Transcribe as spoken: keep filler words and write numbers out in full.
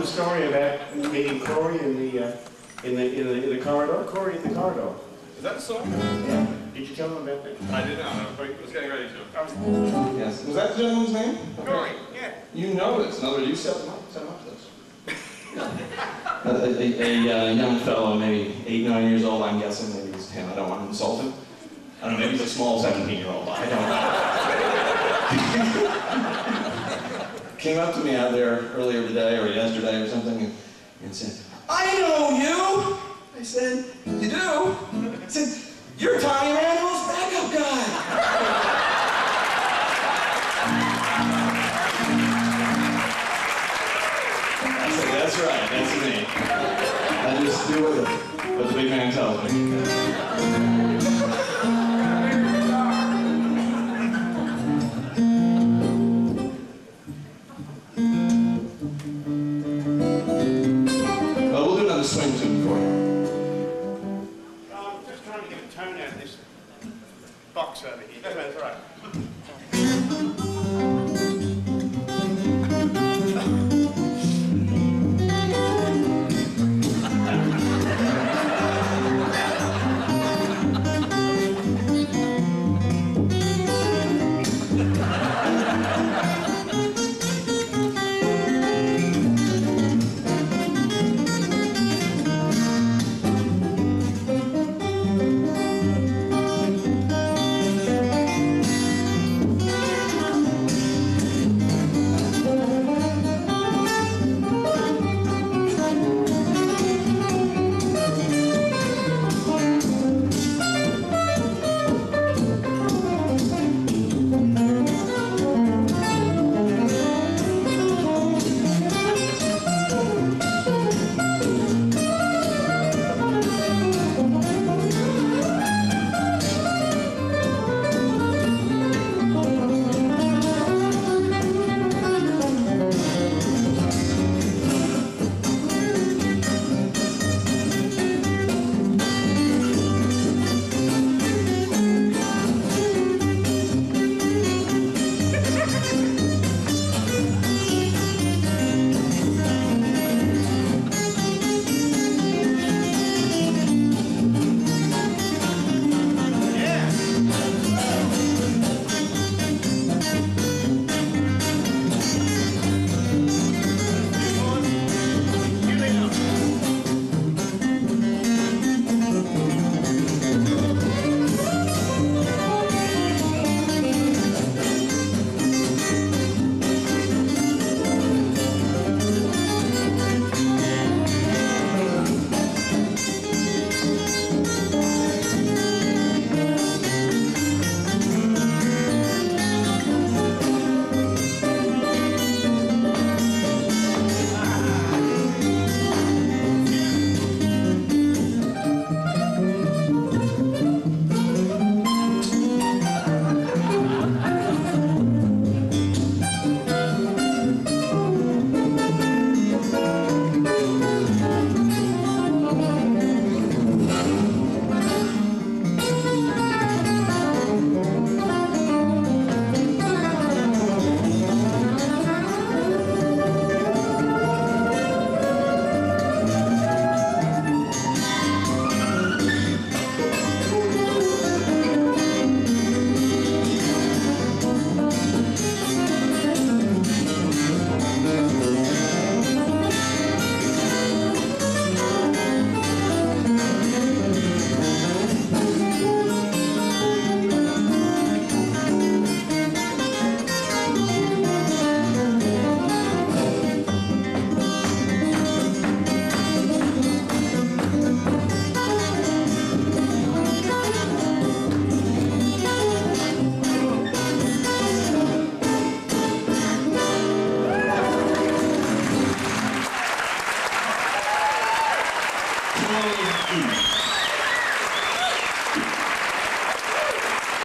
the story about meeting Corey in the, uh, in the, in the, in the corridor? Corey in the corridor. Is that the song? Yeah. Did you tell them about that? I did not. I was getting ready to. Yes. Was that the gentleman's name? Corey, yeah. You know this. In other words, you set him up, set him up for this. A, a, a uh, young fellow, maybe eight, nine years old, I'm guessing. Maybe he's ten. I don't want to insult him. I don't know. Maybe he's a small seventeen-year-old. I don't know. Came up to me out there earlier today or yesterday or something and, and said, "I know you." I said, "You do?" I said, "You're Tommy Emmanuel's backup guy." I said, "That's right, that's me. I just do what the, what the big man tells me." Well, we'll do another swing tune for you. I'm just trying to get a tone out of this box over here. That's right, that's right.